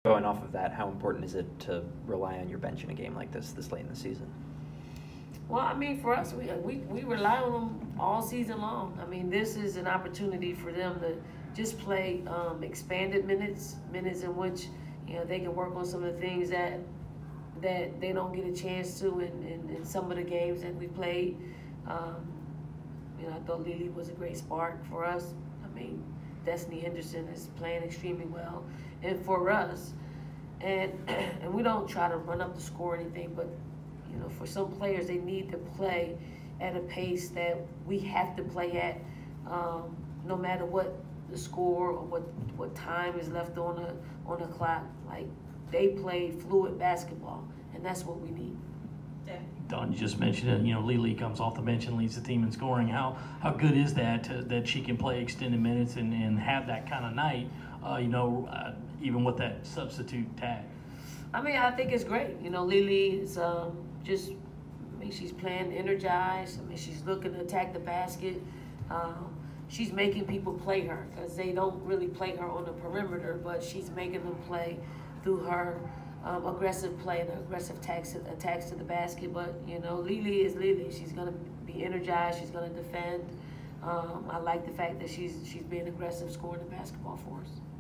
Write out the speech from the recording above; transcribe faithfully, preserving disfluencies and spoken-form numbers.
Going off of that, how important is it to rely on your bench in a game like this, this late in the season? Well, I mean, for us, we, we, we rely on them all season long. I mean, this is an opportunity for them to just play um, expanded minutes, minutes in which, you know, they can work on some of the things that that they don't get a chance to in, in, in some of the games that we played. Um, you know, I thought Lily was a great spark for us. I mean, Destiny Henderson is playing extremely well, and for us, and and we don't try to run up the score or anything, but you know, for some players, they need to play at a pace that we have to play at, um, no matter what the score or what what time is left on the on the clock. Like, they play fluid basketball, and that's what we need. Yeah. Dawn, you just mentioned it. You know, Lily comes off the bench and leads the team in scoring. How how good is that to, that she can play extended minutes and, and have that kind of night? Uh, you know, uh, even with that substitute tag. I mean, I think it's great. You know, Lily is um, just. I mean, she's playing energized. I mean, she's looking to attack the basket. Um, she's making people play her because they don't really play her on the perimeter, but she's making them play through her um, aggressive play and aggressive attacks, attacks to the basket. But, you know, Lily is Lily. She's going to be energized. She's going to defend. Um, I like the fact that she's she's being aggressive, scoring the basketball for us.